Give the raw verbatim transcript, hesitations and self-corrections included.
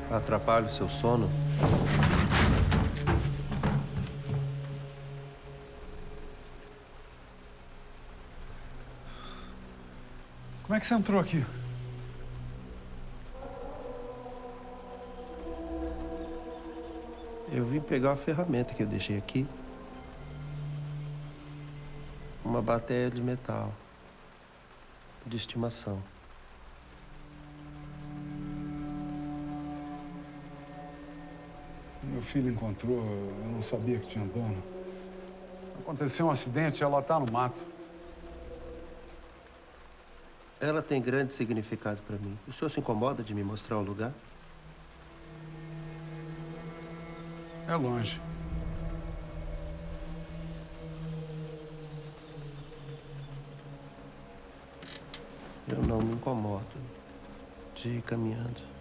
Atrapalho o seu sono? Como é que você entrou aqui? Eu vim pegar uma ferramenta que eu deixei aqui. Uma bateia de metal. De estimação. Meu filho encontrou, eu não sabia que tinha dono. Aconteceu um acidente e ela tá no mato. Ela tem grande significado para mim. O senhor se incomoda de me mostrar o lugar? É longe. Eu não me incomodo de ir caminhando.